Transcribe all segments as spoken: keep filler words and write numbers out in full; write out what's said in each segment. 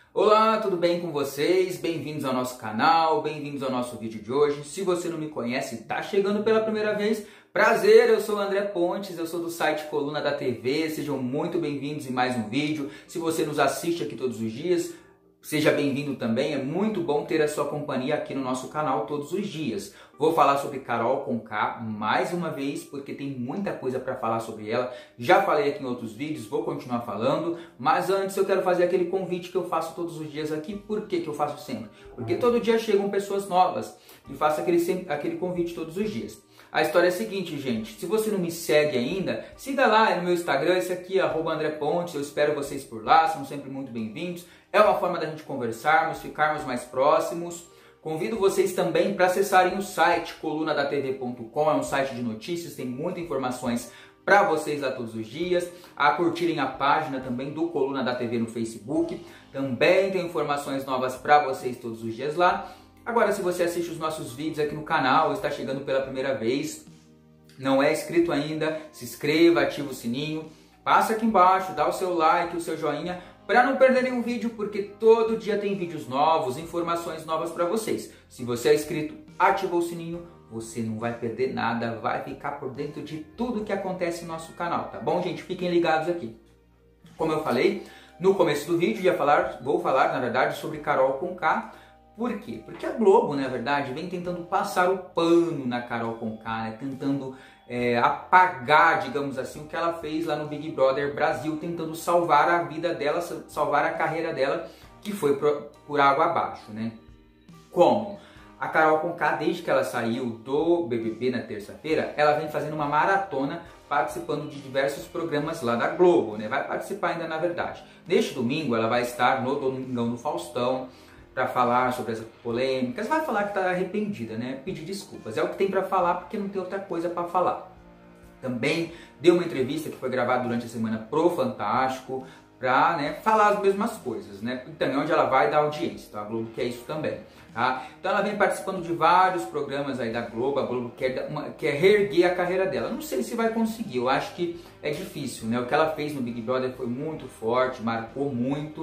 Olá, tudo bem com vocês? Bem-vindos ao nosso canal, bem-vindos ao nosso vídeo de hoje. Se você não me conhece e está chegando pela primeira vez, prazer, eu sou o André Pontes, eu sou do site Coluna da T V, sejam muito bem-vindos em mais um vídeo. Se você nos assiste aqui todos os dias, seja bem-vindo também, é muito bom ter a sua companhia aqui no nosso canal todos os dias. Vou falar sobre Carol Conká mais uma vez, porque tem muita coisa para falar sobre ela. Já falei aqui em outros vídeos, vou continuar falando, mas antes eu quero fazer aquele convite que eu faço todos os dias aqui. Por que que eu faço sempre? Porque todo dia chegam pessoas novas e faço aquele, aquele convite todos os dias. A história é a seguinte, gente, se você não me segue ainda, siga lá no meu Instagram, esse aqui é arroba André Pontes, eu espero vocês por lá, são sempre muito bem-vindos. É uma forma da gente conversarmos, ficarmos mais próximos. Convido vocês também para acessarem o site coluna da T V ponto com, é um site de notícias, tem muitas informações para vocês lá todos os dias. A curtirem a página também do Coluna da T V no Facebook, também tem informações novas para vocês todos os dias lá. Agora, se você assiste os nossos vídeos aqui no canal, está chegando pela primeira vez, não é inscrito ainda, se inscreva, ativa o sininho, passa aqui embaixo, dá o seu like, o seu joinha, para não perderem um vídeo, porque todo dia tem vídeos novos, informações novas para vocês. Se você é inscrito, ativou o sininho, você não vai perder nada, vai ficar por dentro de tudo que acontece no nosso canal, tá bom, gente? Fiquem ligados aqui. Como eu falei no começo do vídeo, ia falar, vou falar, na verdade, sobre Carol Conká. Por quê? Porque a Globo, na verdade, vem tentando passar o pano na Carol Conká, né? Tentando é, apagar, digamos assim, o que ela fez lá no Big Brother Brasil, tentando salvar a vida dela, salvar a carreira dela, que foi por, por água abaixo, né? Como? A Carol Conká, desde que ela saiu do B B B na terça-feira, ela vem fazendo uma maratona participando de diversos programas lá da Globo, né? Vai participar ainda, na verdade. Neste domingo, ela vai estar no Domingão do Faustão, para falar sobre as polêmicas, vai falar que está arrependida, né? Pedir desculpas, é o que tem para falar, porque não tem outra coisa para falar. Também deu uma entrevista que foi gravada durante a semana pro Fantástico, para, né, falar as mesmas coisas, né? E também onde ela vai dar audiência, tá? A Globo quer isso também, tá? Então ela vem participando de vários programas aí da Globo, a Globo quer, uma, quer reerguer a carreira dela. Não sei se vai conseguir, eu acho que é difícil, né? O que ela fez no Big Brother foi muito forte, marcou muito.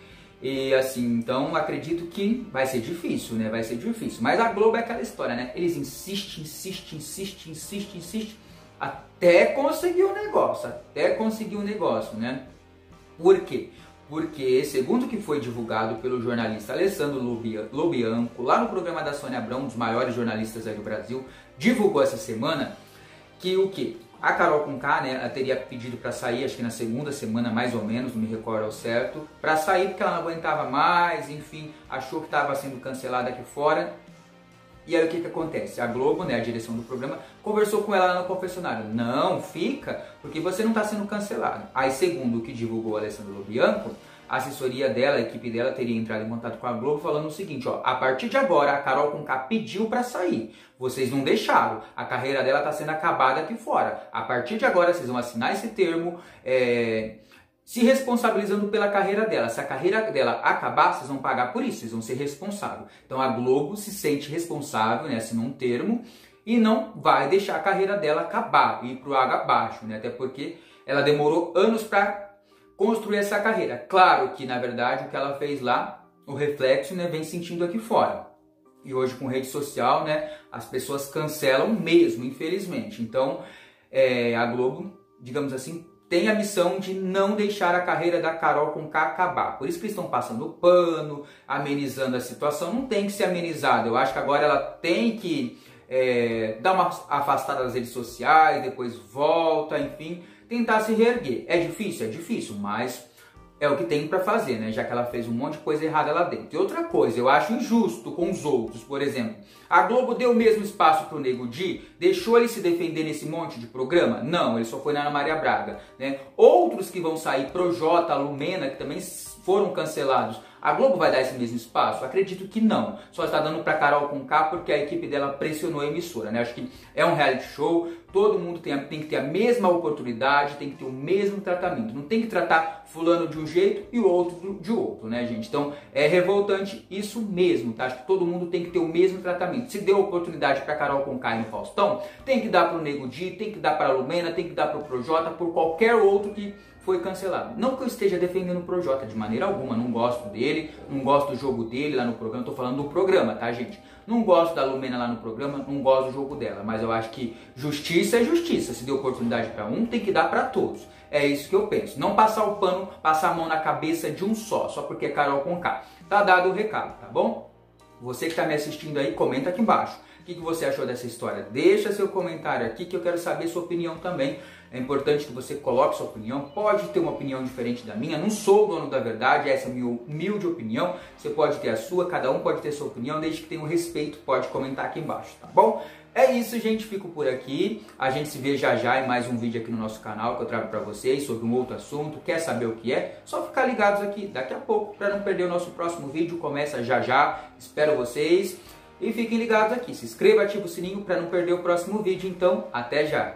E assim, então acredito que vai ser difícil, né? Vai ser difícil. Mas a Globo é aquela história, né? Eles insistem, insistem, insistem, insistem, insistem, até conseguir o negócio, até conseguir o negócio, né? Por quê? Porque, segundo o que foi divulgado pelo jornalista Alessandro Lobianco, lá no programa da Sônia Abrão, um dos maiores jornalistas aí do Brasil, divulgou essa semana que o quê? A Carol Conká, né, ela teria pedido para sair, acho que na segunda semana mais ou menos, não me recordo ao certo, para sair porque ela não aguentava mais, enfim, achou que estava sendo cancelada aqui fora. E aí o que que acontece? A Globo, né, a direção do programa, conversou com ela lá no confessionário. Não, fica, porque você não está sendo cancelado. Aí, segundo o que divulgou o Alessandro Lobianco, a assessoria dela, a equipe dela teria entrado em contato com a Globo falando o seguinte, ó, a partir de agora a Carol Conká pediu para sair, vocês não deixaram, a carreira dela está sendo acabada aqui fora, a partir de agora vocês vão assinar esse termo, é, se responsabilizando pela carreira dela, se a carreira dela acabar, vocês vão pagar por isso, vocês vão ser responsáveis. Então a Globo se sente responsável, né, assinou um termo e não vai deixar a carreira dela acabar, ir para o água abaixo, né, até porque ela demorou anos para construir essa carreira. Claro que, na verdade, o que ela fez lá, o reflexo, né, vem sentindo aqui fora. E hoje, com rede social, né, as pessoas cancelam mesmo, infelizmente. Então, é, a Globo, digamos assim, tem a missão de não deixar a carreira da Carol Conká acabar. Por isso que eles estão passando o pano, amenizando a situação. Não tem que ser amenizado. Eu acho que agora ela tem que é, dar uma afastada das redes sociais, depois volta, enfim, tentar se reerguer. É difícil? É difícil, mas é o que tem para fazer, né? Já que ela fez um monte de coisa errada lá dentro. E outra coisa, eu acho injusto com os outros, por exemplo. A Globo deu o mesmo espaço pro Nego Di? Deixou ele se defender nesse monte de programa? Não, ele só foi na Ana Maria Braga, né? Outros que vão sair, Projota, Lumena, que também foram cancelados, a Globo vai dar esse mesmo espaço? Acredito que não. Só está dando para Carol Conká porque a equipe dela pressionou a emissora, né? Acho que é um reality show, todo mundo tem, a, tem que ter a mesma oportunidade, tem que ter o mesmo tratamento. Não tem que tratar fulano de um jeito e o outro de outro, né, gente? Então, é revoltante isso mesmo, tá? Acho que todo mundo tem que ter o mesmo tratamento. Se deu oportunidade para Carol Conká e no Faustão, tem que dar para o Nego Di, tem que dar para a Lumena, tem que dar para o Projota, por qualquer outro que foi cancelado. Não que eu esteja defendendo o Projota de maneira alguma, não gosto dele, não gosto do jogo dele lá no programa, tô falando do programa, tá, gente? Não gosto da Lumena lá no programa, não gosto do jogo dela, mas eu acho que justiça é justiça. Se deu oportunidade para um, tem que dar para todos. É isso que eu penso. Não passar o pano, passar a mão na cabeça de um só, só porque é Carol Conká. Tá dado o recado, tá bom? Você que está me assistindo aí, comenta aqui embaixo. O que, que você achou dessa história? Deixa seu comentário aqui que eu quero saber sua opinião também. É importante que você coloque sua opinião. Pode ter uma opinião diferente da minha. Não sou o dono da verdade, essa é a minha humilde opinião. Você pode ter a sua, cada um pode ter sua opinião, desde que tenha um respeito, pode comentar aqui embaixo, tá bom? É isso, gente. Fico por aqui. A gente se vê já já em mais um vídeo aqui no nosso canal que eu trago para vocês sobre um outro assunto. Quer saber o que é? Só ficar ligados aqui daqui a pouco para não perder o nosso próximo vídeo. Começa já já. Espero vocês. E fiquem ligados aqui. Se inscreva, ativa o sininho para não perder o próximo vídeo. Então, até já.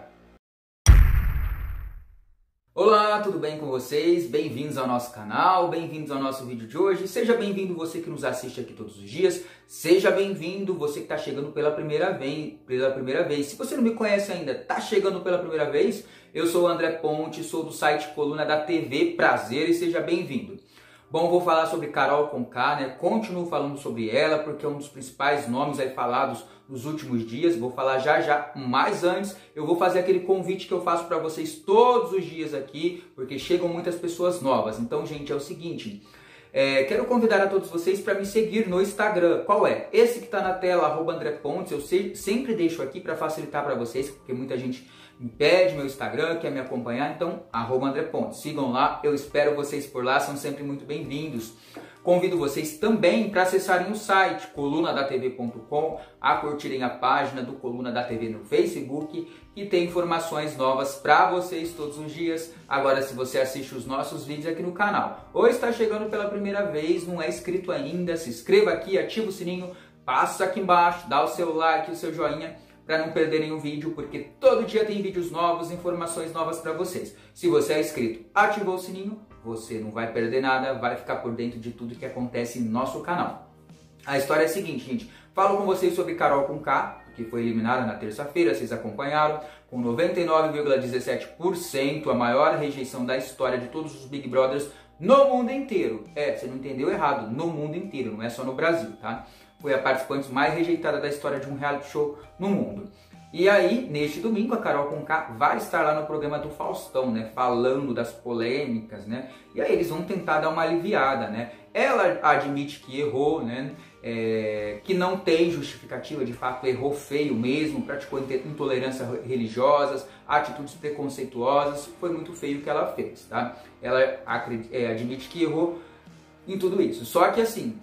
Olá, tudo bem com vocês? Bem-vindos ao nosso canal, bem-vindos ao nosso vídeo de hoje. Seja bem-vindo você que nos assiste aqui todos os dias. Seja bem-vindo você que está chegando pela primeira vez, pela primeira vez. Se você não me conhece ainda, está chegando pela primeira vez, eu sou o André Ponte, sou do site Coluna da T V. Prazer e seja bem-vindo. Bom, vou falar sobre Carol Conká, né? Continuo falando sobre ela porque é um dos principais nomes aí falados nos últimos dias. Vou falar já já, mas antes eu vou fazer aquele convite que eu faço para vocês todos os dias aqui, porque chegam muitas pessoas novas. Então, gente, é o seguinte, é, quero convidar a todos vocês para me seguir no Instagram. Qual é? Esse que está na tela, arroba André Pontes. Eu sei, sempre deixo aqui para facilitar para vocês, porque muita gente me pede meu Instagram, quer me acompanhar, então arroba André Pontes. Sigam lá, eu espero vocês por lá, são sempre muito bem-vindos. Convido vocês também para acessarem o site coluna da t v ponto com, a curtirem a página do Coluna da T V no Facebook, que tem informações novas para vocês todos os dias. Agora, se você assiste os nossos vídeos aqui no canal ou está chegando pela primeira vez, não é inscrito ainda, se inscreva aqui, ativa o sininho, passa aqui embaixo, dá o seu like, o seu joinha, para não perderem o vídeo, porque todo dia tem vídeos novos, informações novas para vocês. Se você é inscrito, ativou o sininho, você não vai perder nada, vai ficar por dentro de tudo que acontece no nosso canal. A história é a seguinte, gente. Falo com vocês sobre Carol Conká, que foi eliminada na terça-feira, vocês acompanharam, com noventa e nove vírgula dezessete por cento, a maior rejeição da história de todos os Big Brothers no mundo inteiro. É, você não entendeu errado, no mundo inteiro, não é só no Brasil, tá? Foi a participante mais rejeitada da história de um reality show no mundo. E aí, neste domingo, a Carol Conká vai estar lá no programa do Faustão, né? Falando das polêmicas, né? E aí eles vão tentar dar uma aliviada, né? Ela admite que errou, né? É, que não tem justificativa, de fato errou feio mesmo, praticou intolerâncias religiosas, atitudes preconceituosas, foi muito feio o que ela fez, tá? Ela acredita, é, admite que errou em tudo isso. Só que assim,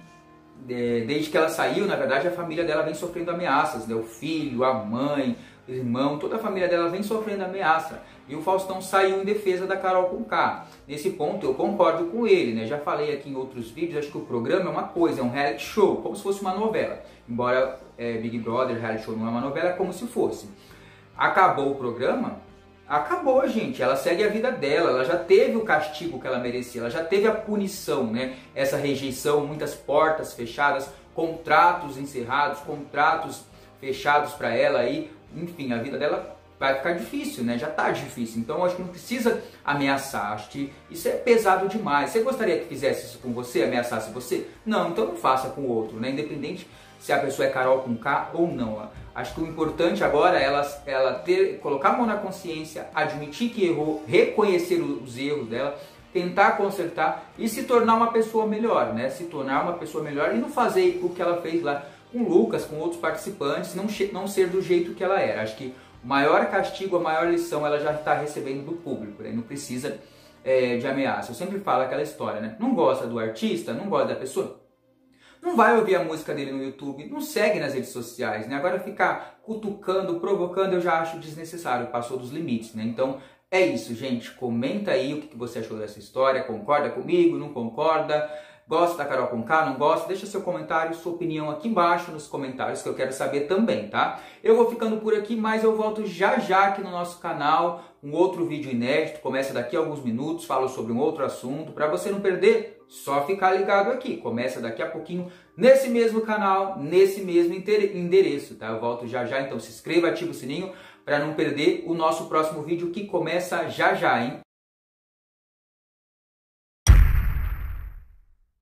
desde que ela saiu, na verdade, a família dela vem sofrendo ameaças, né? O filho, a mãe, o irmão, toda a família dela vem sofrendo ameaça. E o Faustão saiu em defesa da Carol Conká. Nesse ponto eu concordo com ele, né? Já falei aqui em outros vídeos, acho que o programa é uma coisa, é um reality show, como se fosse uma novela. Embora é, Big Brother, reality show não é uma novela, é como se fosse. Acabou o programa, acabou, gente. Ela segue a vida dela, ela já teve o castigo que ela merecia, ela já teve a punição, né? Essa rejeição, muitas portas fechadas, contratos encerrados, contratos fechados para ela aí, enfim, a vida dela vai ficar difícil, né? Já tá difícil. Então eu acho que não precisa ameaçar. Acho que isso é pesado demais. Você gostaria que fizesse isso com você, ameaçasse você? Não, então não faça com o outro, né? Independente se a pessoa é Carol Conká ou não. Acho que o importante agora é ela, ela ter, colocar a mão na consciência, admitir que errou, reconhecer os erros dela, tentar consertar e se tornar uma pessoa melhor, né? Se tornar uma pessoa melhor e não fazer o que ela fez lá com o Lucas, com outros participantes, não, não ser do jeito que ela era. Acho que o maior castigo, a maior lição, ela já está recebendo do público, né? Não precisa é, de ameaça. Eu sempre falo aquela história, né? Não gosta do artista, não gosta da pessoa, não vai ouvir a música dele no YouTube, não segue nas redes sociais, né? Agora ficar cutucando, provocando, eu já acho desnecessário, passou dos limites, né? Então é isso, gente. Comenta aí o que você achou dessa história, concorda comigo, não concorda? Gosta da Carol Conká, não gosta? Deixa seu comentário, sua opinião aqui embaixo nos comentários que eu quero saber também, tá? Eu vou ficando por aqui, mas eu volto já já aqui no nosso canal, um outro vídeo inédito, começa daqui a alguns minutos, falo sobre um outro assunto, para você não perder, só ficar ligado aqui, começa daqui a pouquinho nesse mesmo canal, nesse mesmo endereço, tá? Eu volto já já, então se inscreva, ativa o sininho para não perder o nosso próximo vídeo que começa já já, hein?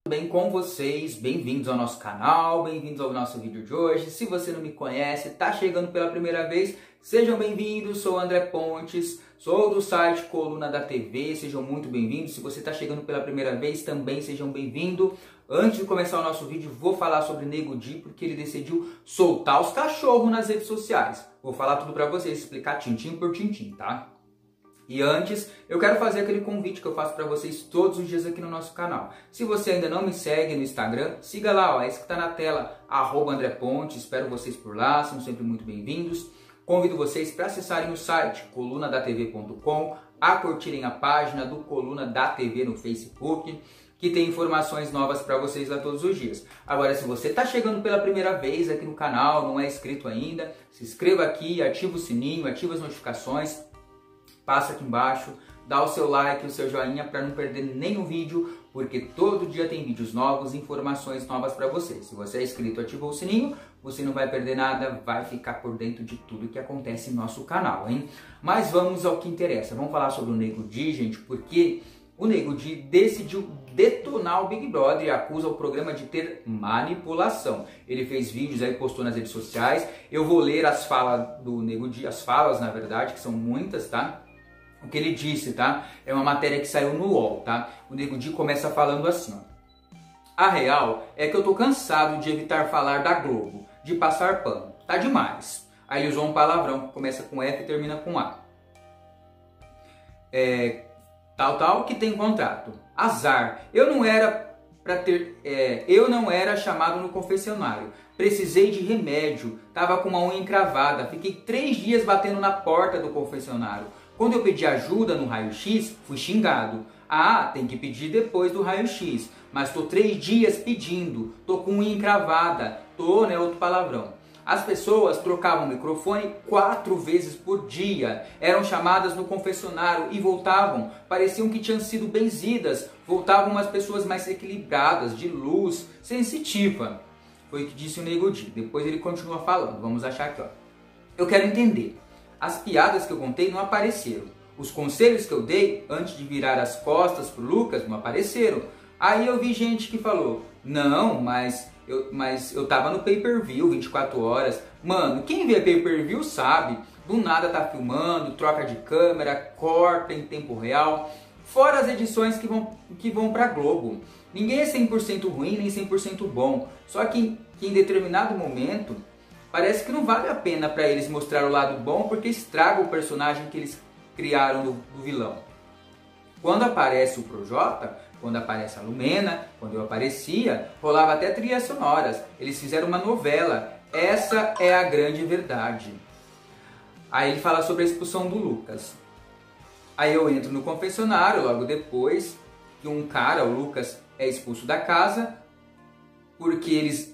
Bem com vocês, bem-vindos ao nosso canal, bem-vindos ao nosso vídeo de hoje. Se você não me conhece, está chegando pela primeira vez, sejam bem-vindos. Sou André Pontes, sou do site Coluna da T V, sejam muito bem-vindos. Se você está chegando pela primeira vez, também sejam bem-vindos. Antes de começar o nosso vídeo, vou falar sobre Nego Di, porque ele decidiu soltar os cachorros nas redes sociais. Vou falar tudo para vocês, explicar tintim por tintim, tá? E antes, eu quero fazer aquele convite que eu faço para vocês todos os dias aqui no nosso canal. Se você ainda não me segue no Instagram, siga lá, ó, é esse que está na tela, arroba André Pontes. Espero vocês por lá, são sempre muito bem-vindos. Convido vocês para acessarem o site coluna da t v ponto com, a curtirem a página do Coluna da T V no Facebook, que tem informações novas para vocês lá todos os dias. Agora, se você está chegando pela primeira vez aqui no canal, não é inscrito ainda, se inscreva aqui, ativa o sininho, ativa as notificações. Passa aqui embaixo, dá o seu like, o seu joinha para não perder nenhum vídeo, porque todo dia tem vídeos novos, informações novas para você. Se você é inscrito e ativou o sininho, você não vai perder nada, vai ficar por dentro de tudo que acontece no nosso canal, hein? Mas vamos ao que interessa. Vamos falar sobre o Nego Di, gente, porque o Nego Di decidiu detonar o Big Brother e acusa o programa de ter manipulação. Ele fez vídeos aí, postou nas redes sociais. Eu vou ler as falas do Nego Di, as falas, na verdade, que são muitas, tá? O que ele disse, tá? É uma matéria que saiu no U O L, tá? O Nego Di começa falando assim, ó. A real é que eu tô cansado de evitar falar da Globo, de passar pano. Tá demais. Aí ele usou um palavrão que começa com F e termina com A. É, tal, tal, que tem contrato. Azar. Eu não era pra ter... É, eu não era chamado no confessionário. Precisei de remédio. Tava com uma unha encravada. Fiquei três dias batendo na porta do confessionário. Quando eu pedi ajuda no raio-x, fui xingado. Ah, tem que pedir depois do raio-x. Mas tô três dias pedindo. Tô com unha encravada. Tô, né? Outro palavrão. As pessoas trocavam o microfone quatro vezes por dia. Eram chamadas no confessionário e voltavam. Pareciam que tinham sido benzidas. Voltavam umas pessoas mais equilibradas, de luz, sensitiva. Foi o que disse o Nego Di. Depois ele continua falando. Vamos achar aqui, ó. Eu quero entender. As piadas que eu contei não apareceram. Os conselhos que eu dei antes de virar as costas pro Lucas não apareceram. Aí eu vi gente que falou, não, mas eu, mas eu tava no pay-per-view vinte e quatro horas. Mano, quem vê pay-per-view sabe, do nada tá filmando, troca de câmera, corta em tempo real. Fora as edições que vão, que vão pra Globo. Ninguém é cem por cento ruim nem cem por cento bom. Só que, que em determinado momento... Parece que não vale a pena para eles mostrar o lado bom, porque estraga o personagem que eles criaram do, do vilão. Quando aparece o Projota, quando aparece a Lumena, quando eu aparecia, rolava até trilhas sonoras. Eles fizeram uma novela. Essa é a grande verdade. Aí ele fala sobre a expulsão do Lucas. Aí eu entro no confessionário, logo depois que um cara, o Lucas, é expulso da casa, porque eles...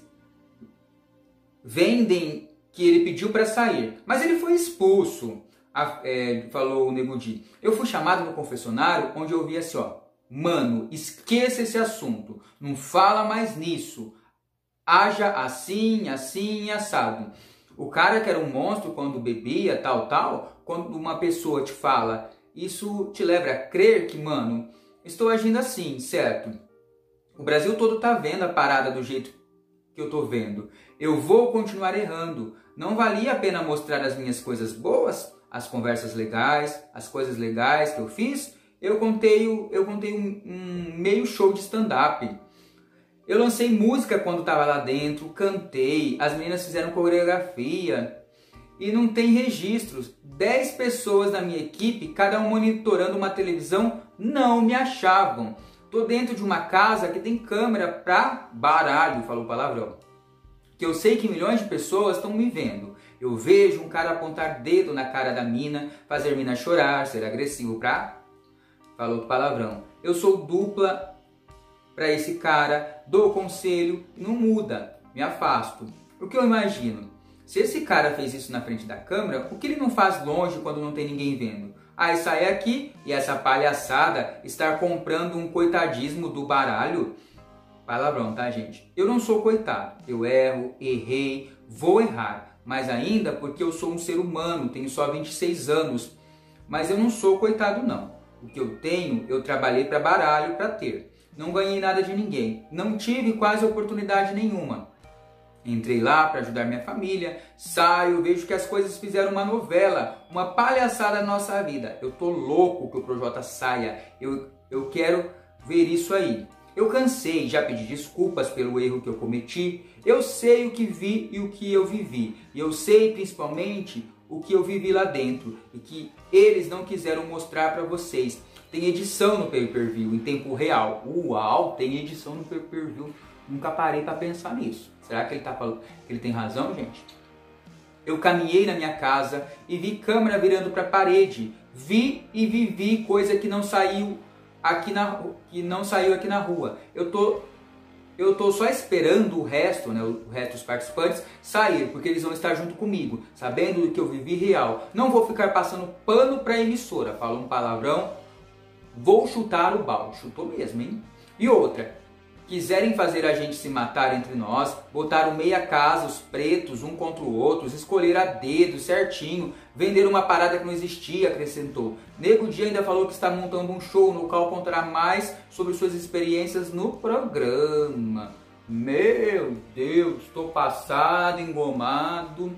vendem que ele pediu para sair, mas ele foi expulso, a, é, falou o Nego Di. Eu fui chamado no confessionário onde eu ouvi assim, ó, mano, esqueça esse assunto, não fala mais nisso, haja assim, assim, assado. O cara que era um monstro quando bebia, tal, tal, quando uma pessoa te fala, isso te leva a crer que, mano, estou agindo assim, certo? O Brasil todo tá vendo a parada do jeito que eu tô vendo. Eu vou continuar errando. Não valia a pena mostrar as minhas coisas boas, as conversas legais, as coisas legais que eu fiz. Eu contei, eu contei um, um meio show de stand-up. Eu lancei música quando estava lá dentro, cantei, as meninas fizeram coreografia e não tem registros. Dez pessoas da minha equipe, cada um monitorando uma televisão, não me achavam. Tô dentro de uma casa que tem câmera pra baralho, falou o palavrão. Que eu sei que milhões de pessoas estão me vendo. Eu vejo um cara apontar dedo na cara da mina, fazer mina chorar, ser agressivo pra... Falou o palavrão. Eu sou dupla pra esse cara, dou conselho, não muda, me afasto. O que eu imagino? Se esse cara fez isso na frente da câmera, o que ele não faz longe quando não tem ninguém vendo? Aí sai aqui e essa palhaçada estar comprando um coitadismo do baralho. Palavrão, tá, gente? Eu não sou coitado. Eu erro, errei, vou errar. Mas ainda porque eu sou um ser humano, tenho só vinte e seis anos. Mas eu não sou coitado, não. O que eu tenho, eu trabalhei para baralho para ter. não ganhei nada de ninguém, não tive quase oportunidade nenhuma. Entrei lá para ajudar minha família, saio, vejo que as coisas fizeram uma novela, uma palhaçada na nossa vida. Eu tô louco que o Projota saia, eu, eu quero ver isso aí. Eu cansei, já pedi desculpas pelo erro que eu cometi, eu sei o que vi e o que eu vivi. E eu sei principalmente o que eu vivi lá dentro e que eles não quiseram mostrar para vocês. Tem edição no pay-per-view em tempo real. Uau, tem edição no pay-per-view. Nunca parei para pensar nisso. Será que ele tá falando que ele tem razão, gente? Eu caminhei na minha casa e vi câmera virando para a parede. Vi e vivi coisa que não saiu aqui na que não saiu aqui na rua. Eu tô eu tô só esperando o resto, né, o resto dos participantes sair, porque eles vão estar junto comigo, sabendo do que eu vivi real. Não vou ficar passando pano para a emissora. Falo um palavrão. Vou chutar o balde. Chutou mesmo, hein? E outra, quiserem fazer a gente se matar entre nós, botaram meia casa, os pretos, um contra o outro, escolher a dedo, certinho, vender uma parada que não existia, acrescentou. Nego Di ainda falou que está montando um show no qual contará mais sobre suas experiências no programa. Meu Deus, estou passado, engomado,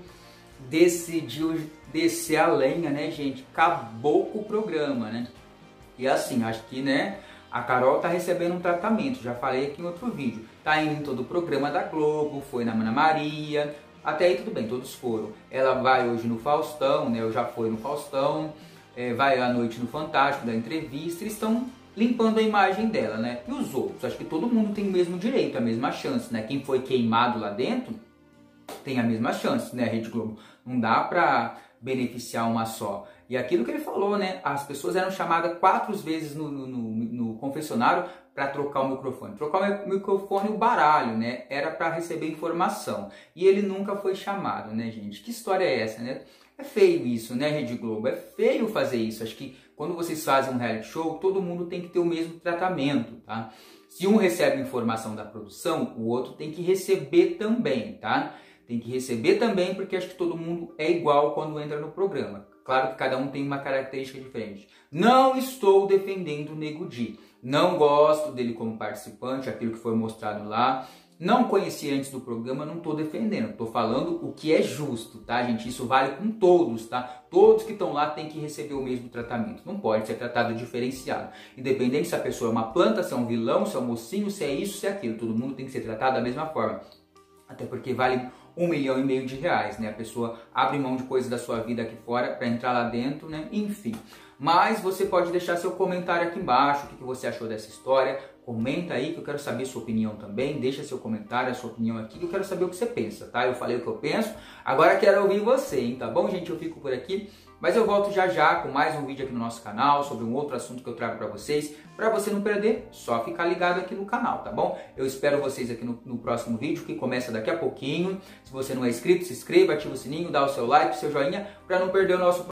decidiu descer a lenha, né, gente? Acabou com o programa, né? E assim, acho que, né, a Carol tá recebendo um tratamento, já falei aqui em outro vídeo. Tá indo em todo o programa da Globo, foi na Ana Maria, até aí tudo bem, todos foram. Ela vai hoje no Faustão, né, eu já fui no Faustão, é, vai à noite no Fantástico, da entrevista, eles estão limpando a imagem dela, né. E os outros? Acho que todo mundo tem o mesmo direito, a mesma chance, né. Quem foi queimado lá dentro tem a mesma chance, né, Rede Globo. Não dá pra beneficiar uma só. E aquilo que ele falou, né? As pessoas eram chamadas quatro vezes no, no, no, no confessionário para trocar o microfone. Trocar o microfone e o baralho, né? Era para receber informação. E ele nunca foi chamado, né, gente? Que história é essa, né? É feio isso, né, Rede Globo? É feio fazer isso. Acho que quando vocês fazem um reality show, todo mundo tem que ter o mesmo tratamento, tá? Se um recebe informação da produção, o outro tem que receber também, tá? Tem que receber também, porque acho que todo mundo é igual quando entra no programa. Claro que cada um tem uma característica diferente. Não estou defendendo o Nego Di. Não gosto dele como participante, aquilo que foi mostrado lá. Não conheci antes do programa, não estou defendendo. Estou falando o que é justo, tá, gente? Isso vale com todos, tá? Todos que estão lá têm que receber o mesmo tratamento. Não pode ser tratado diferenciado. Independente se a pessoa é uma planta, se é um vilão, se é um mocinho, se é isso, se é aquilo. Todo mundo tem que ser tratado da mesma forma. Até porque vale um milhão e meio de reais, né? A pessoa abre mão de coisas da sua vida aqui fora para entrar lá dentro, né? Enfim. Mas você pode deixar seu comentário aqui embaixo, o que você achou dessa história. Comenta aí que eu quero saber sua opinião também. Deixa seu comentário, a sua opinião aqui, que eu quero saber o que você pensa, tá? Eu falei o que eu penso, agora quero ouvir você, hein? Tá bom, gente? Eu fico por aqui. Mas eu volto já já com mais um vídeo aqui no nosso canal sobre um outro assunto que eu trago para vocês. Para você não perder, só ficar ligado aqui no canal, tá bom? Eu espero vocês aqui no, no próximo vídeo, que começa daqui a pouquinho. Se você não é inscrito, se inscreva, ativa o sininho, dá o seu like, o seu joinha, para não perder o nosso...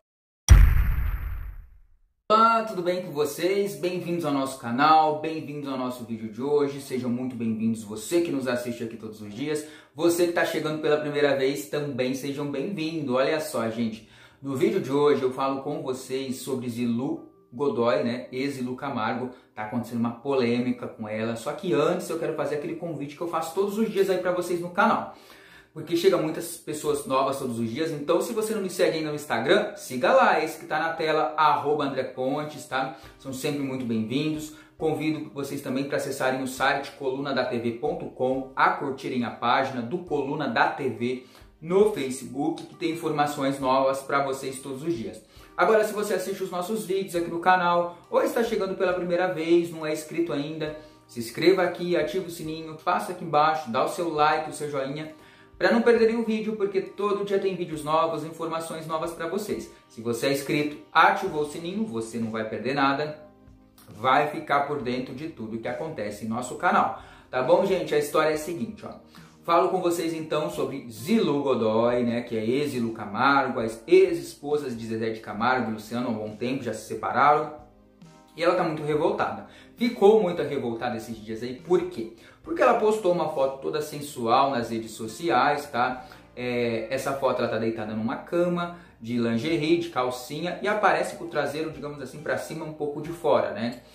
Olá, tudo bem com vocês? Bem-vindos ao nosso canal, bem-vindos ao nosso vídeo de hoje. Sejam muito bem-vindos, você que nos assiste aqui todos os dias. Você que está chegando pela primeira vez, também sejam bem-vindos. Olha só, gente. No vídeo de hoje eu falo com vocês sobre Zilu Godoy, né, ex-Zilu Camargo. Tá acontecendo uma polêmica com ela, só que antes eu quero fazer aquele convite que eu faço todos os dias aí para vocês no canal. Porque chega muitas pessoas novas todos os dias, então se você não me segue ainda no Instagram, siga lá, esse que tá na tela, arroba André Pontes, tá? São sempre muito bem-vindos. Convido vocês também para acessarem o site coluna da t v ponto com, a curtirem a página do Coluna da T V no Facebook, que tem informações novas para vocês todos os dias. Agora, se você assiste os nossos vídeos aqui no canal, ou está chegando pela primeira vez, não é inscrito ainda, se inscreva aqui, ativa o sininho, passa aqui embaixo, dá o seu like, o seu joinha, para não perderem o vídeo, porque todo dia tem vídeos novos, informações novas para vocês. Se você é inscrito, ativou o sininho, você não vai perder nada, vai ficar por dentro de tudo que acontece em nosso canal. Tá bom, gente? A história é a seguinte, ó. Falo com vocês então sobre Zilu Godoy, né, que é ex-Zilu Camargo, as ex-esposas de Zezé de Camargo e Luciano há um bom tempo, já se separaram. E ela tá muito revoltada. Ficou muito revoltada esses dias aí, por quê? Porque ela postou uma foto toda sensual nas redes sociais, tá? É, essa foto ela tá deitada numa cama, de lingerie, de calcinha, e aparece com o traseiro, digamos assim, pra cima, um pouco de fora, né?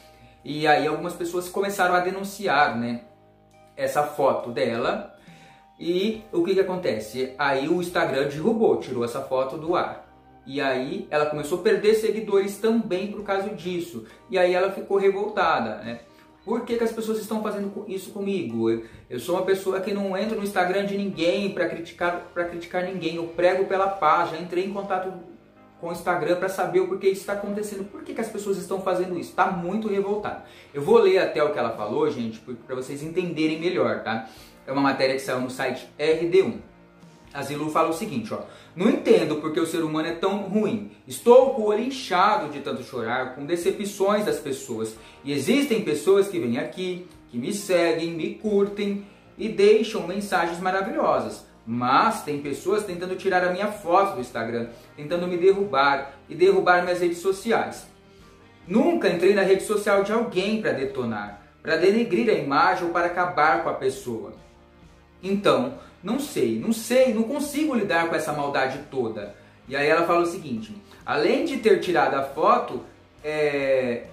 E aí algumas pessoas começaram a denunciar, né, essa foto dela. E o que que acontece? Aí o Instagram derrubou, tirou essa foto do ar. E aí ela começou a perder seguidores também por causa disso. E aí ela ficou revoltada, né? Por que que as pessoas estão fazendo isso comigo? Eu, eu sou uma pessoa que não entra no Instagram de ninguém para criticar, para criticar ninguém. Eu prego pela paz. Já entrei em contato com o Instagram para saber o porquê isso está acontecendo. Por que que as pessoas estão fazendo isso? Está muito revoltado. Eu vou ler até o que ela falou, gente, para vocês entenderem melhor, tá? É uma matéria que saiu no site R D um. A Zilu fala o seguinte, ó: não entendo porque o ser humano é tão ruim. Estou com o olho inchado de tanto chorar com decepções das pessoas. E existem pessoas que vêm aqui, que me seguem, me curtem e deixam mensagens maravilhosas. Mas tem pessoas tentando tirar a minha foto do Instagram, tentando me derrubar e derrubar minhas redes sociais. Nunca entrei na rede social de alguém para detonar, para denegrir a imagem ou para acabar com a pessoa. Então, não sei, não sei, não consigo lidar com essa maldade toda. E aí ela fala o seguinte: além de ter tirado a foto, é...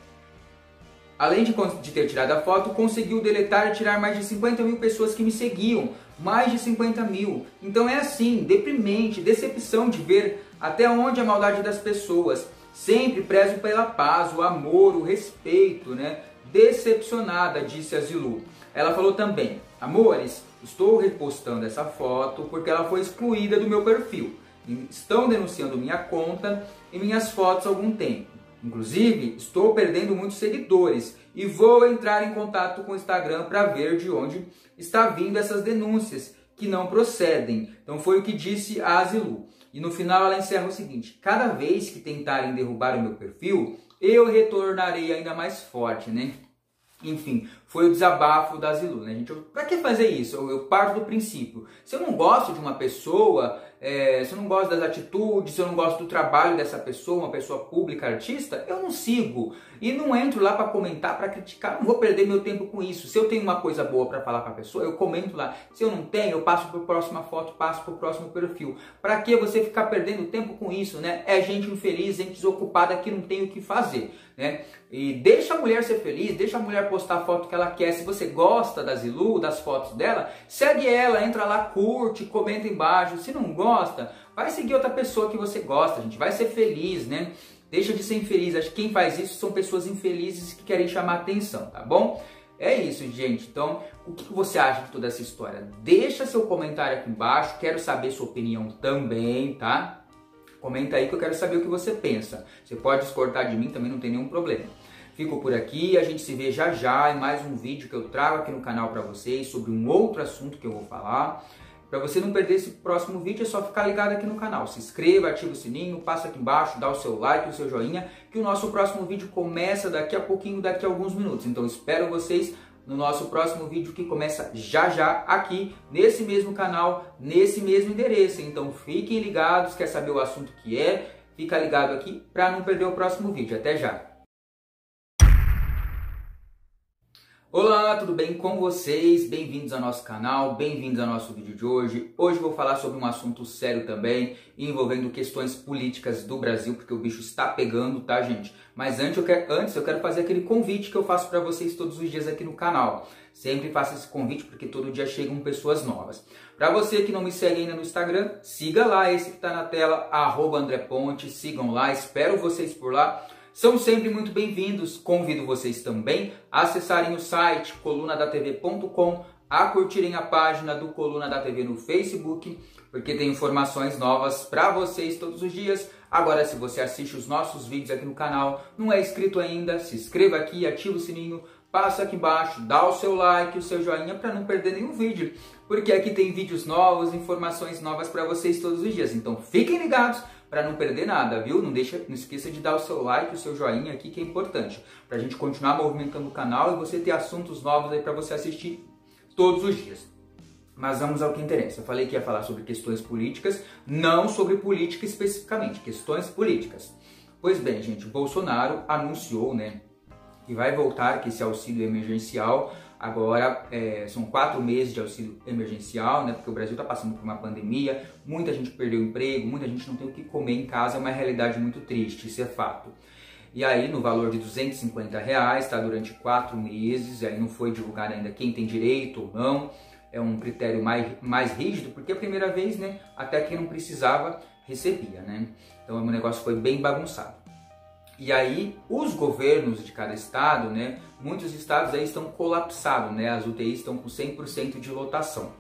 além de, de ter tirado a foto, conseguiu deletar e tirar mais de cinquenta mil pessoas que me seguiam. Mais de cinquenta mil. Então é assim, deprimente, decepção de ver até onde a maldade das pessoas. Sempre prezo pela paz, o amor, o respeito, né? Decepcionada, disse a Zilu. Ela falou também: amores, estou repostando essa foto porque ela foi excluída do meu perfil. Estão denunciando minha conta e minhas fotos há algum tempo. Inclusive, estou perdendo muitos seguidores e vou entrar em contato com o Instagram para ver de onde está vindo essas denúncias que não procedem. Então foi o que disse a Zilu. E no final ela encerra o seguinte: cada vez que tentarem derrubar o meu perfil, eu retornarei ainda mais forte, né? Enfim, foi o desabafo da Zilu, né, gente? Pra que fazer isso? Eu, eu parto do princípio: se eu não gosto de uma pessoa, é, se eu não gosto das atitudes, se eu não gosto do trabalho dessa pessoa, uma pessoa pública, artista, eu não sigo. E não entro lá para comentar, para criticar, não vou perder meu tempo com isso. Se eu tenho uma coisa boa para falar para a pessoa, eu comento lá. Se eu não tenho, eu passo para a próxima foto, passo para o próximo perfil. Para que você ficar perdendo tempo com isso, né? É gente infeliz, gente desocupada que não tem o que fazer, né? E deixa a mulher ser feliz, deixa a mulher postar a foto que ela quer. Se você gosta da Zilu, das fotos dela, segue ela, entra lá, curte, comenta embaixo. Se não gosta, vai seguir outra pessoa que você gosta, gente. Vai ser feliz, né? Deixa de ser infeliz. Acho que quem faz isso são pessoas infelizes que querem chamar atenção, tá bom? É isso, gente. Então, o que você acha de toda essa história? Deixa seu comentário aqui embaixo. Quero saber sua opinião também, tá? Comenta aí que eu quero saber o que você pensa. Você pode discordar de mim, também não tem nenhum problema. Fico por aqui, a gente se vê já já em mais um vídeo que eu trago aqui no canal para vocês sobre um outro assunto que eu vou falar. Para você não perder esse próximo vídeo, é só ficar ligado aqui no canal. Se inscreva, ativa o sininho, passa aqui embaixo, dá o seu like, o seu joinha, que o nosso próximo vídeo começa daqui a pouquinho, daqui a alguns minutos. Então espero vocês no nosso próximo vídeo, que começa já já aqui nesse mesmo canal, nesse mesmo endereço. Então fiquem ligados, quer saber o assunto que é? Fica ligado aqui para não perder o próximo vídeo. Até já! Olá, tudo bem com vocês? Bem-vindos ao nosso canal, bem-vindos ao nosso vídeo de hoje. Hoje eu vou falar sobre um assunto sério também, envolvendo questões políticas do Brasil, porque o bicho está pegando, tá, gente? Mas antes eu quero, antes eu quero fazer aquele convite que eu faço para vocês todos os dias aqui no canal. Sempre faço esse convite porque todo dia chegam pessoas novas. Para você que não me segue ainda no Instagram, siga lá, esse que está na tela, arroba André Ponte, sigam lá, espero vocês por lá. São sempre muito bem-vindos. Convido vocês também a acessarem o site coluna da T V ponto com, a curtirem a página do Coluna da T V no Facebook, porque tem informações novas para vocês todos os dias. Agora, se você assiste os nossos vídeos aqui no canal, não é inscrito ainda, se inscreva aqui, ativa o sininho, passa aqui embaixo, dá o seu like, o seu joinha para não perder nenhum vídeo, porque aqui tem vídeos novos, informações novas para vocês todos os dias. Então fiquem ligados para não perder nada, viu? Não deixa, não esqueça de dar o seu like, o seu joinha aqui, que é importante, para a gente continuar movimentando o canal e você ter assuntos novos aí para você assistir todos os dias. Mas vamos ao que interessa. Eu falei que ia falar sobre questões políticas, não sobre política especificamente, questões políticas. Pois bem, gente, Bolsonaro anunciou, né, que vai voltar que esse auxílio emergencial. Agora é, são quatro meses de auxílio emergencial, né? Porque o Brasil está passando por uma pandemia, muita gente perdeu o emprego, muita gente não tem o que comer em casa, é uma realidade muito triste, isso é fato. E aí no valor de duzentos e cinquenta reais, tá? Durante quatro meses, e aí não foi divulgado ainda quem tem direito ou não. É um critério mais, mais rígido, porque a primeira vez, né, até quem não precisava recebia, né? Então o negócio foi bem bagunçado. E aí os governos de cada estado, né, muitos estados aí estão colapsados, né? As U T Is estão com cem por cento de lotação.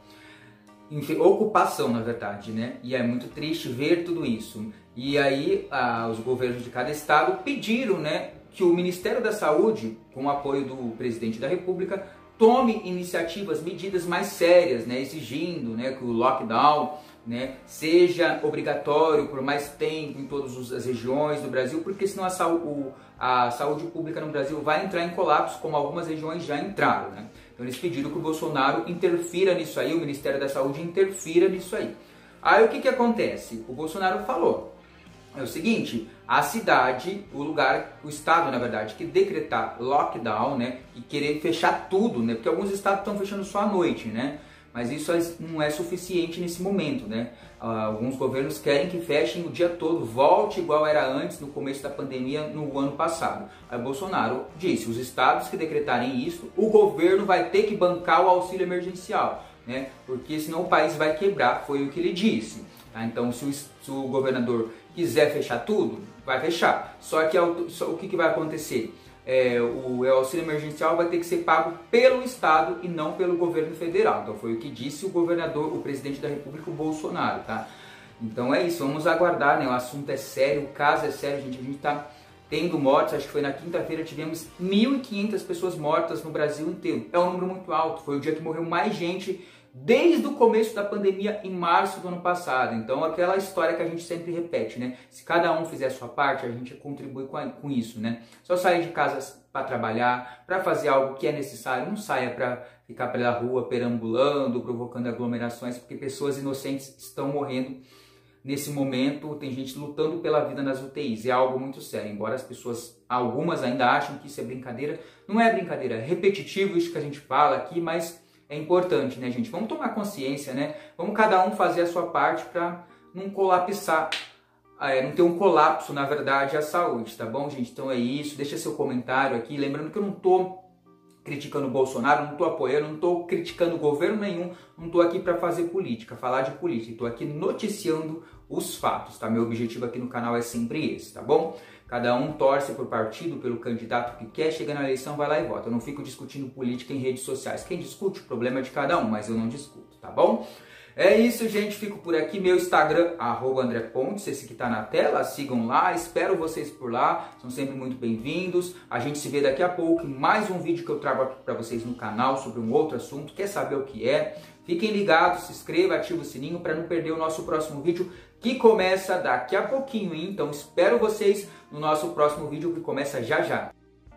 Ocupação, na verdade, né? E é muito triste ver tudo isso. E aí ah, os governos de cada estado pediram, né, que o Ministério da Saúde, com o apoio do presidente da República, tome iniciativas, medidas mais sérias, né, exigindo, né, que o lockdown, né, seja obrigatório por mais tempo em todas as regiões do Brasil, porque senão a, saúde, a saúde pública no Brasil vai entrar em colapso, como algumas regiões já entraram, né? Então eles pediram que o Bolsonaro interfira nisso aí, o Ministério da Saúde interfira nisso aí. Aí o que que acontece? O Bolsonaro falou, é o seguinte, a cidade, o lugar, o estado, na verdade, que decretar lockdown, né, e querer fechar tudo, né, porque alguns estados estão fechando só à noite, né, mas isso não é suficiente nesse momento, né, alguns governos querem que fechem o dia todo, volte igual era antes, no começo da pandemia, no ano passado. Aí o Bolsonaro disse, os estados que decretarem isso, o governo vai ter que bancar o auxílio emergencial, né, porque senão o país vai quebrar, foi o que ele disse. Tá? Então, se o, se o governador quiser fechar tudo, vai fechar. Só que o que, que vai acontecer? É, o, o auxílio emergencial vai ter que ser pago pelo Estado e não pelo governo federal. Então, foi o que disse o governador, o presidente da República, o Bolsonaro. Tá? Então, é isso. Vamos aguardar, né? O assunto é sério, o caso é sério. Gente, a gente está tendo mortes. Acho que foi na quinta-feira, tivemos mil e quinhentas pessoas mortas no Brasil inteiro. É um número muito alto. Foi o dia que morreu mais gente desde o começo da pandemia, em março do ano passado. Então, aquela história que a gente sempre repete, né? Se cada um fizer a sua parte, a gente contribui com, a, com isso, né? Só sair de casa para trabalhar, para fazer algo que é necessário. Não saia para ficar pela rua perambulando, provocando aglomerações, porque pessoas inocentes estão morrendo nesse momento. Tem gente lutando pela vida nas U T Is. É algo muito sério. Embora as pessoas, algumas ainda acham que isso é brincadeira. Não é brincadeira, é repetitivo isso que a gente fala aqui, mas é importante, né, gente? Vamos tomar consciência, né? Vamos cada um fazer a sua parte para não colapsar, é, não ter um colapso, na verdade, a saúde, tá bom, gente? Então é isso. Deixa seu comentário aqui. Lembrando que eu não tô criticando o Bolsonaro, não tô apoiando, não tô criticando governo nenhum, não tô aqui para fazer política, falar de política. Tô aqui noticiando os fatos, tá? Meu objetivo aqui no canal é sempre esse, tá bom? Cada um torce por partido, pelo candidato que quer, chega na eleição, vai lá e vota. Eu não fico discutindo política em redes sociais. Quem discute, o problema é de cada um, mas eu não discuto, tá bom? É isso, gente. Fico por aqui. Meu Instagram, arroba André Pontes, esse que tá na tela. Sigam lá. Espero vocês por lá. São sempre muito bem-vindos. A gente se vê daqui a pouco em mais um vídeo que eu trago aqui para vocês no canal sobre um outro assunto. Quer saber o que é? Fiquem ligados, se inscreva, ativa o sininho para não perder o nosso próximo vídeo, que começa daqui a pouquinho, hein? Então espero vocês no nosso próximo vídeo, que começa já já.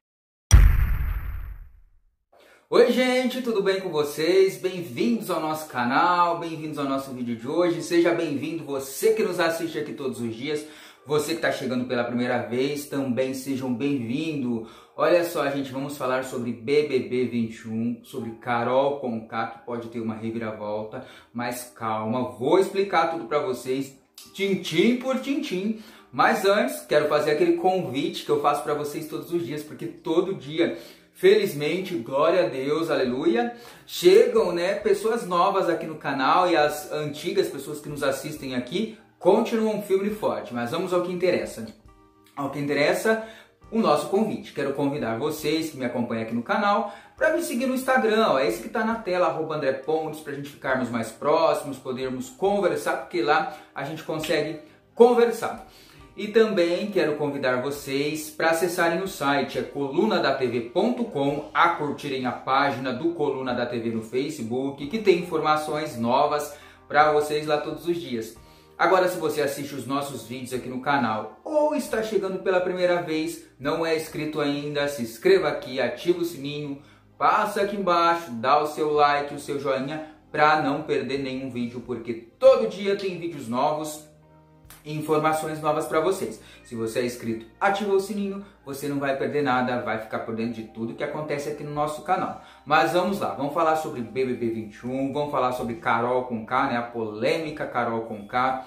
Oi, gente, tudo bem com vocês? Bem-vindos ao nosso canal, bem-vindos ao nosso vídeo de hoje. Seja bem-vindo você que nos assiste aqui todos os dias, você que está chegando pela primeira vez, também sejam bem-vindos. Olha só, gente, vamos falar sobre B B B vinte e um, sobre Carol Conká, que pode ter uma reviravolta, mas calma, vou explicar tudo para vocês, tintim por tintim. Mas antes, quero fazer aquele convite que eu faço para vocês todos os dias, porque todo dia, felizmente, glória a Deus, aleluia, chegam, né, pessoas novas aqui no canal, e as antigas pessoas que nos assistem aqui continuam firme e forte. Mas vamos ao que interessa. Ao que interessa, o nosso convite. Quero convidar vocês que me acompanham aqui no canal para me seguir no Instagram, ó, esse que está na tela, arroba André Pontes, para a gente ficarmos mais próximos, podermos conversar, porque lá a gente consegue conversar. E também quero convidar vocês para acessarem o site, é coluna da T V ponto com, a curtirem a página do Coluna da T V no Facebook, que tem informações novas para vocês lá todos os dias. Agora, se você assiste os nossos vídeos aqui no canal ou está chegando pela primeira vez, não é inscrito ainda, se inscreva aqui, ativa o sininho, passa aqui embaixo, dá o seu like, o seu joinha, para não perder nenhum vídeo, porque todo dia tem vídeos novos e informações novas para vocês. Se você é inscrito, ativa o sininho, você não vai perder nada, vai ficar por dentro de tudo que acontece aqui no nosso canal. Mas vamos lá, vamos falar sobre B B B vinte e um, vamos falar sobre Carol Conká, né, a polêmica Carol Conká,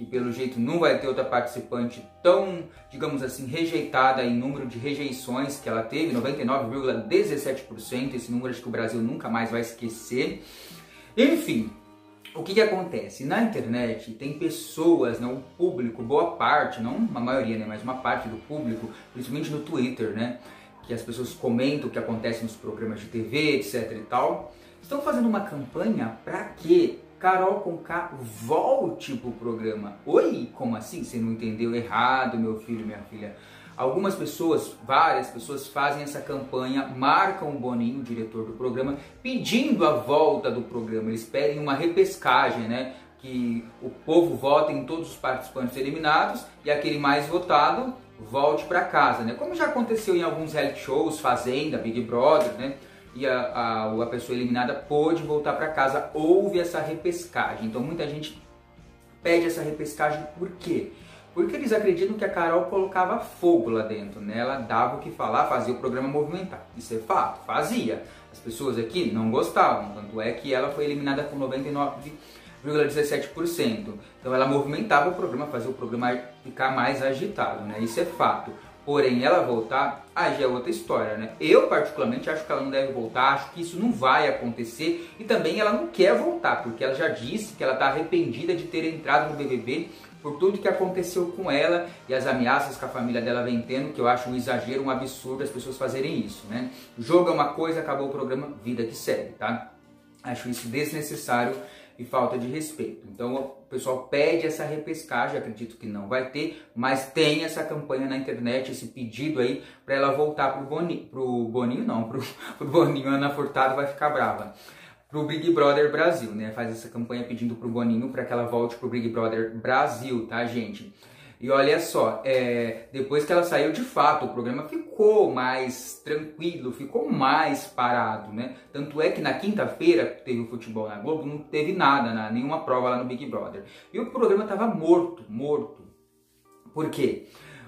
que pelo jeito não vai ter outra participante tão, digamos assim, rejeitada em número de rejeições que ela teve, noventa e nove vírgula dezessete por cento, esse número acho que o Brasil nunca mais vai esquecer. Enfim, o que que acontece? Na internet tem pessoas, né, um público, boa parte, não uma maioria, né, mas uma parte do público, principalmente no Twitter, né, que as pessoas comentam o que acontece nos programas de T V, etc e tal, estão fazendo uma campanha para que Carol Conká volte pro programa. Oi, como assim? Você não entendeu errado, meu filho e minha filha. Algumas pessoas, várias pessoas fazem essa campanha, marcam o Boninho, o diretor do programa, pedindo a volta do programa. Eles pedem uma repescagem, né? Que o povo vote em todos os participantes eliminados e aquele mais votado volte para casa, né? Como já aconteceu em alguns reality shows, Fazenda, Big Brother, né? E a, a, a pessoa eliminada pôde voltar para casa, houve essa repescagem. Então muita gente pede essa repescagem por quê? Porque eles acreditam que a Carol colocava fogo lá dentro, né? Ela dava o que falar, fazia o programa movimentar. Isso é fato, fazia. As pessoas aqui não gostavam, tanto é que ela foi eliminada com noventa e nove vírgula dezessete por cento. Então ela movimentava o programa, fazia o programa ficar mais agitado, né? Isso é fato. Porém, ela voltar, aí já é outra história, né? Eu, particularmente, acho que ela não deve voltar, acho que isso não vai acontecer. E também ela não quer voltar, porque ela já disse que ela está arrependida de ter entrado no B B B por tudo que aconteceu com ela e as ameaças que a família dela vem tendo, que eu acho um exagero, um absurdo as pessoas fazerem isso, né? O jogo é uma coisa, acabou o programa, vida que segue, tá? Acho isso desnecessário e falta de respeito. Então o pessoal pede essa repescagem, acredito que não vai ter, mas tem essa campanha na internet, esse pedido aí para ela voltar pro Boninho, pro Boninho não, pro, pro Boninho, Ana Furtado vai ficar brava, pro Big Brother Brasil, né? Faz essa campanha pedindo pro Boninho para que ela volte pro Big Brother Brasil, tá, gente? E olha só, é, depois que ela saiu, de fato, o programa ficou mais tranquilo, ficou mais parado, né? Tanto é que na quinta-feira teve o futebol na Globo, não teve nada, né? Nenhuma prova lá no Big Brother. E o programa tava morto, morto. Por quê?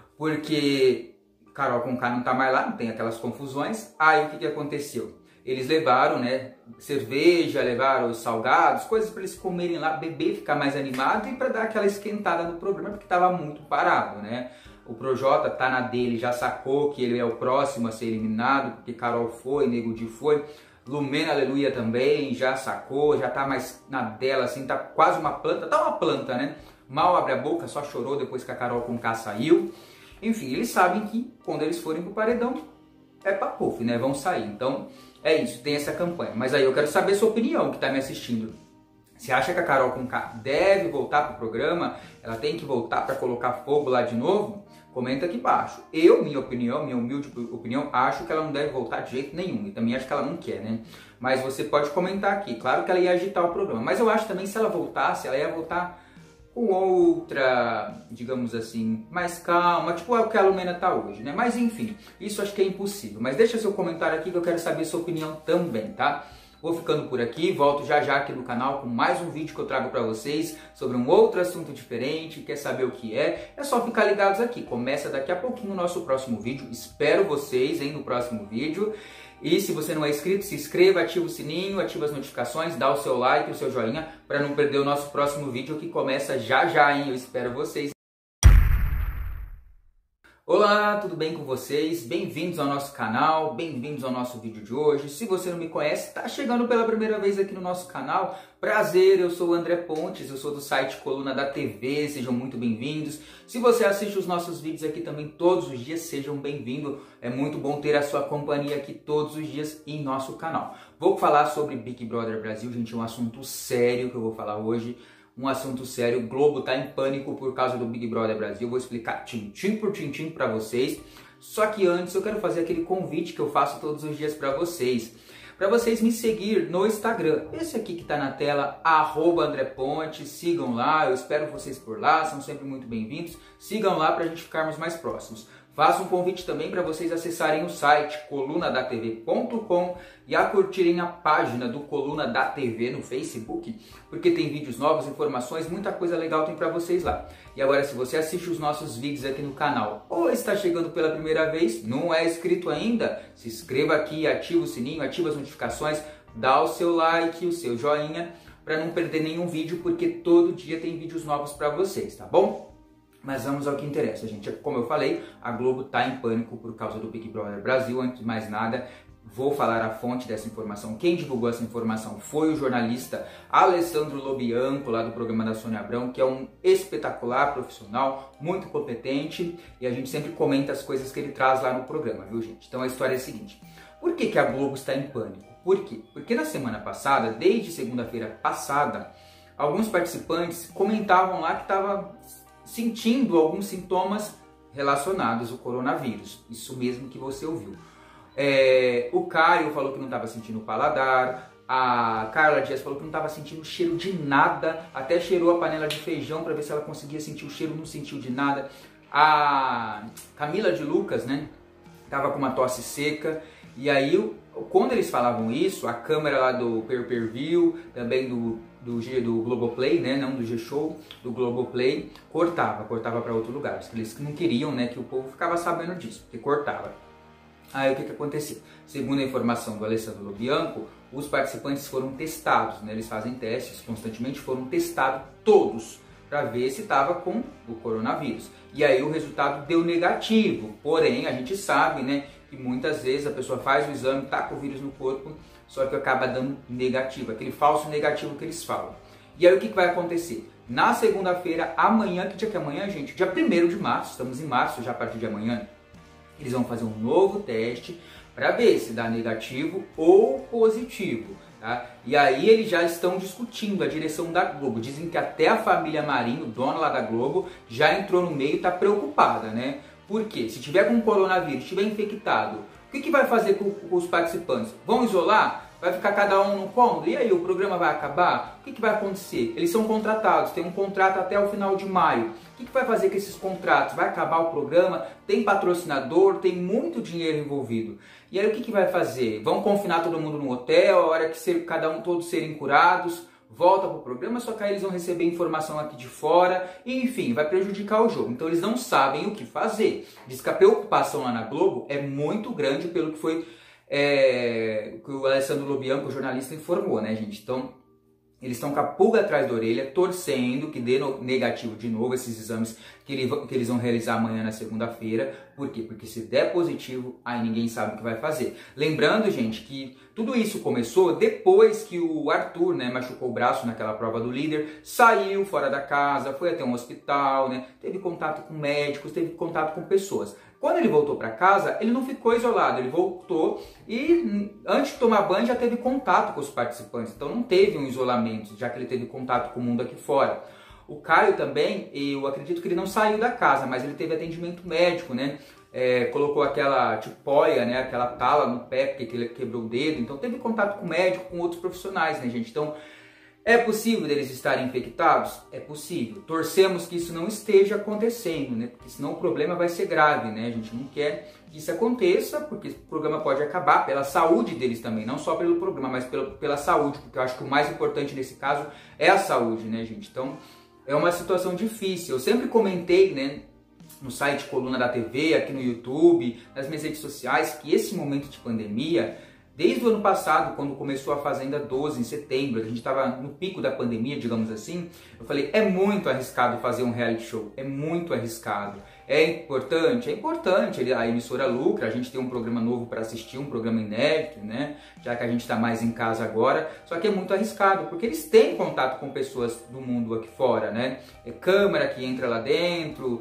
Porque Carol Conká não tá mais lá, não tem aquelas confusões. Aí o que que aconteceu? Eles levaram, né, cerveja, levaram os salgados, coisas para eles comerem lá, beber, ficar mais animado e para dar aquela esquentada no programa, porque estava muito parado, né? O Projota tá na dele, já sacou que ele é o próximo a ser eliminado, porque Carol foi, Nego Di foi, Lumena Aleluia também já sacou, já tá mais na dela, assim, tá quase uma planta, tá uma planta, né? Mal abre a boca, só chorou depois que a Carol Conká saiu. Enfim, eles sabem que quando eles forem pro paredão, é papuf, né? Vão sair, então... É isso, tem essa campanha. Mas aí eu quero saber a sua opinião, que está me assistindo. Você acha que a Carol Conká deve voltar para o programa? Ela tem que voltar para colocar fogo lá de novo? Comenta aqui embaixo. Eu, minha opinião, minha humilde opinião, acho que ela não deve voltar de jeito nenhum. E também acho que ela não quer, né? Mas você pode comentar aqui. Claro que ela ia agitar o programa. Mas eu acho também, se ela voltasse, ela ia voltar com outra, digamos assim, mais calma, tipo o que a Lumena tá hoje, né? Mas enfim, isso acho que é impossível. Mas deixa seu comentário aqui que eu quero saber sua opinião também, tá? Vou ficando por aqui, volto já já aqui no canal com mais um vídeo que eu trago para vocês sobre um outro assunto diferente. Quer saber o que é? É só ficar ligados aqui. Começa daqui a pouquinho o nosso próximo vídeo. Espero vocês, hein, no próximo vídeo. E se você não é inscrito, se inscreva, ativa o sininho, ativa as notificações, dá o seu like, o seu joinha, para não perder o nosso próximo vídeo que começa já já, hein? Eu espero vocês. Olá, tudo bem com vocês? Bem-vindos ao nosso canal, bem-vindos ao nosso vídeo de hoje. Se você não me conhece, está chegando pela primeira vez aqui no nosso canal, prazer, eu sou o André Pontes, eu sou do site Coluna da T V, sejam muito bem-vindos. Se você assiste os nossos vídeos aqui também todos os dias, sejam bem-vindos. É muito bom ter a sua companhia aqui todos os dias em nosso canal. Vou falar sobre Big Brother Brasil, gente, é um assunto sério que eu vou falar hoje. Um assunto sério, o Globo tá em pânico por causa do Big Brother Brasil. Eu vou explicar tintim por tintim para vocês. Só que antes eu quero fazer aquele convite que eu faço todos os dias para vocês. Para vocês me seguir no Instagram. Esse aqui que tá na tela, arroba André Pontes. Sigam lá, eu espero vocês por lá, são sempre muito bem-vindos. Sigam lá para a gente ficarmos mais próximos. Faço um convite também para vocês acessarem o site coluna da T V ponto com e a curtirem a página do Coluna da T V no Facebook, porque tem vídeos novos, informações, muita coisa legal tem para vocês lá. E agora, se você assiste os nossos vídeos aqui no canal ou está chegando pela primeira vez, não é inscrito ainda, se inscreva aqui, ativa o sininho, ativa as notificações, dá o seu like, o seu joinha, para não perder nenhum vídeo, porque todo dia tem vídeos novos para vocês, tá bom? Mas vamos ao que interessa, gente. Como eu falei, a Globo está em pânico por causa do Big Brother Brasil. Antes de mais nada, vou falar a fonte dessa informação. Quem divulgou essa informação foi o jornalista Alessandro Lobianco, lá do programa da Sônia Abrão, que é um espetacular profissional, muito competente, e a gente sempre comenta as coisas que ele traz lá no programa, viu, gente? Então a história é a seguinte: por que que a Globo está em pânico? Por quê? Porque na semana passada, desde segunda-feira passada, alguns participantes comentavam lá que estavam sentindo alguns sintomas relacionados ao coronavírus. Isso mesmo que você ouviu. É, o Caio falou que não estava sentindo o paladar, a Carla Dias falou que não estava sentindo o cheiro de nada, até cheirou a panela de feijão para ver se ela conseguia sentir o cheiro, não sentiu de nada. A Camila de Lucas, né, estava com uma tosse seca, e aí quando eles falavam isso, a câmera lá do Pay Per View, também do do, G, do Globoplay, né, não do G-Show, do Globoplay, cortava, cortava para outro lugar. Eles não queriam, né, que o povo ficava sabendo disso, porque cortava. Aí o que que aconteceu? Segundo a informação do Alessandro Lobianco, os participantes foram testados, né, eles fazem testes constantemente, foram testados todos para ver se estava com o coronavírus. E aí o resultado deu negativo, porém a gente sabe, né, que muitas vezes a pessoa faz o exame, tá com o vírus no corpo, só que acaba dando negativo, aquele falso negativo que eles falam. E aí o que que vai acontecer? Na segunda-feira, amanhã, que dia que é amanhã, gente? Dia primeiro de março, estamos em março já a partir de amanhã, eles vão fazer um novo teste para ver se dá negativo ou positivo, tá? E aí eles já estão discutindo, a direção da Globo, dizem que até a família Marinho, dona lá da Globo, já entrou no meio e está preocupada, né? Por quê? Se tiver com coronavírus, estiver infectado, o que que vai fazer com, com os participantes? Vão isolar? Vai ficar cada um no cômodo? E aí, o programa vai acabar? O que que vai acontecer? Eles são contratados, tem um contrato até o final de maio. O que que vai fazer com esses contratos? Vai acabar o programa? Tem patrocinador, tem muito dinheiro envolvido. E aí, o que que vai fazer? Vão confinar todo mundo no hotel, a hora que ser, cada um, todos serem curados, volta para o programa, só que aí eles vão receber informação aqui de fora, e enfim, vai prejudicar o jogo. Então eles não sabem o que fazer. Diz que a preocupação lá na Globo é muito grande pelo que foi é, que o Alessandro Lobianco, o jornalista, informou, né, gente? Então eles estão com a pulga atrás da orelha, torcendo que dê negativo de novo esses exames que, ele, que eles vão realizar amanhã na segunda-feira. Por quê? Porque se der positivo, aí ninguém sabe o que vai fazer. Lembrando, gente, que tudo isso começou depois que o Arthur, né, machucou o braço naquela prova do líder, saiu fora da casa, foi até um hospital, né, teve contato com médicos, teve contato com pessoas. Quando ele voltou para casa, ele não ficou isolado, ele voltou e antes de tomar banho já teve contato com os participantes, então não teve um isolamento, já que ele teve contato com o mundo aqui fora. O Caio também, eu acredito que ele não saiu da casa, mas ele teve atendimento médico, né? É, colocou aquela tipóia, né? Aquela tala no pé porque ele quebrou o dedo, então teve contato com o médico, com outros profissionais, né, gente? Então, é possível deles estarem infectados? É possível. Torcemos que isso não esteja acontecendo, né? Porque senão o problema vai ser grave, né? A gente não quer que isso aconteça, porque o programa pode acabar pela saúde deles também, não só pelo programa, mas pela, pela saúde, porque eu acho que o mais importante nesse caso é a saúde, né, gente? Então, é uma situação difícil. Eu sempre comentei, né, no site Coluna da T V, aqui no YouTube, nas minhas redes sociais, que esse momento de pandemia, desde o ano passado, quando começou a Fazenda doze, em setembro, a gente estava no pico da pandemia, digamos assim, eu falei, é muito arriscado fazer um reality show, é muito arriscado. É importante? É importante, a emissora lucra, a gente tem um programa novo para assistir, um programa inédito, né? Já que a gente está mais em casa agora, só que é muito arriscado, porque eles têm contato com pessoas do mundo aqui fora, né? É câmera que entra lá dentro,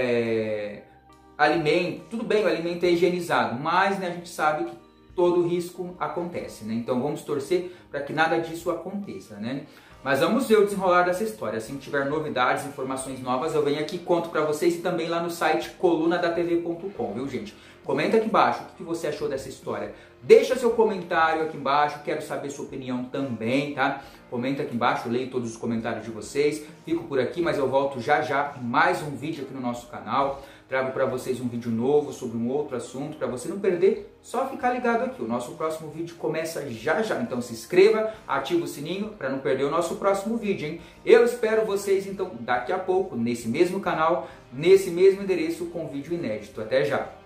é... alimento, tudo bem, o alimento é higienizado, mas né, a gente sabe que todo risco acontece, né? Então vamos torcer para que nada disso aconteça, né? Mas vamos ver o desenrolar dessa história. Assim que tiver novidades, informações novas, eu venho aqui e conto para vocês e também lá no site coluna da T V ponto com, viu, gente? Comenta aqui embaixo o que você achou dessa história. Deixa seu comentário aqui embaixo, quero saber sua opinião também, tá? Comenta aqui embaixo, eu leio todos os comentários de vocês. Fico por aqui, mas eu volto já já em mais um vídeo aqui no nosso canal. Trago para vocês um vídeo novo sobre um outro assunto, para você não perder, só ficar ligado aqui. O nosso próximo vídeo começa já já, então se inscreva, ativa o sininho para não perder o nosso próximo vídeo, hein? Eu espero vocês então daqui a pouco, nesse mesmo canal, nesse mesmo endereço com vídeo inédito. Até já!